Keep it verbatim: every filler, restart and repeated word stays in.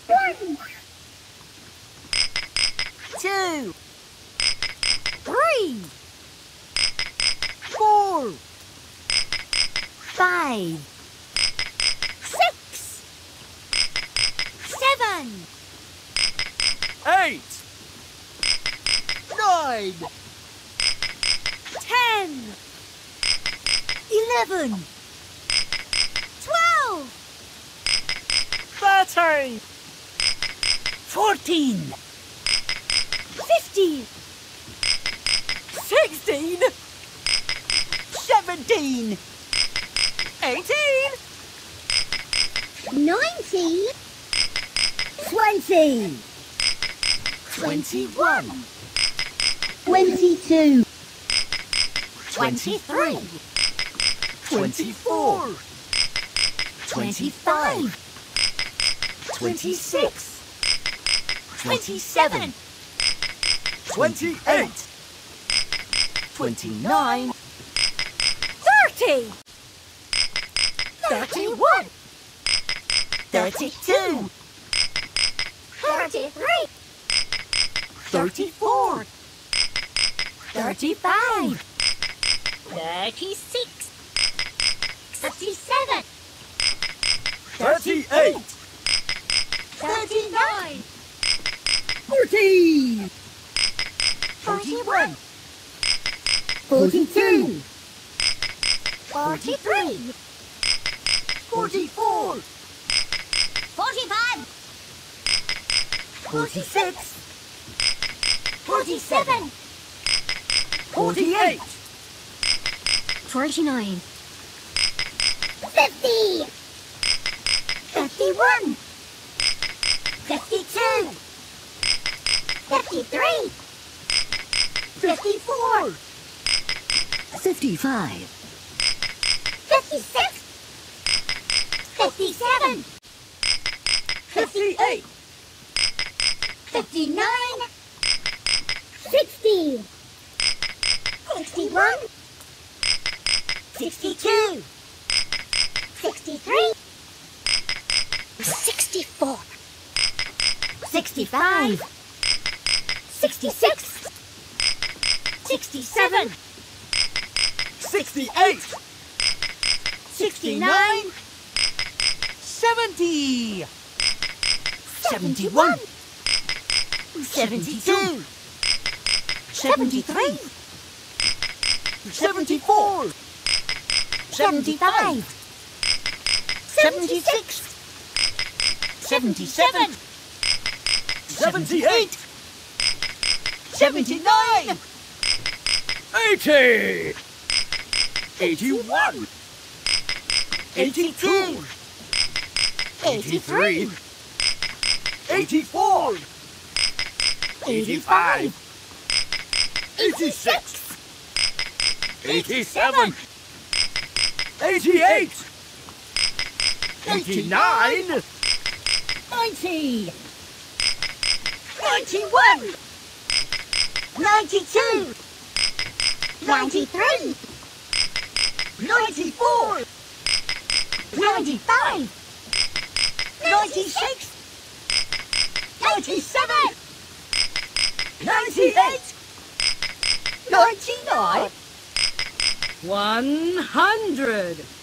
One. Two. Three. Four. Five. Six. Seven. Eight. Nine. Ten. Eleven. Twelve. Thirteen. Fourteen. Fifteen. Sixteen. Seventeen. Eighteen. Nineteen. Twenty. Twenty-one. Twenty-two. Twenty-three. Twenty-four. Twenty-five. Twenty-six. Twenty-seven. Twenty-eight. Twenty-nine. Thirty. Thirty-one. Thirty-two. Thirty-three. Thirty-four. Thirty-five. Thirty-six. Thirty-seven. Thirty-eight. Thirty-nine. Forty. Forty-one. Forty-two. Forty-three. Forty-four. Forty-five. Forty-six. Forty-seven. Forty-eight. Forty-nine. Fifty. Fifty-one. Fifty-two. Fifty-three. Fifty-four. Fifty-five. Fifty-six. Fifty-seven. Fifty-eight. Fifty-nine. Sixty. Sixty-one. Sixty-two. Sixty-three. Sixty-four. Sixty-five. Sixty-six. Sixty-seven. Sixty-eight. Sixty-nine. Seventy. Seventy-one. Seventy-two. Seventy-three. Seventy-four. Seventy-five. Seventy-six. Seventy-seven. Seventy-eight. Seventy-nine. Eighty. Eighty-one. Eighty-two. Eighty-three. Eighty-four. Eighty-five. Eighty-six. Eighty-seven. Eighty-eight. Eighty-nine. Ninety. Ninety-one. Ninety-two. Ninety-three. Ninety-four. Ninety-five. Ninety-six. Ninety-seven. Ninety-eight. Ninety-nine. One hundred.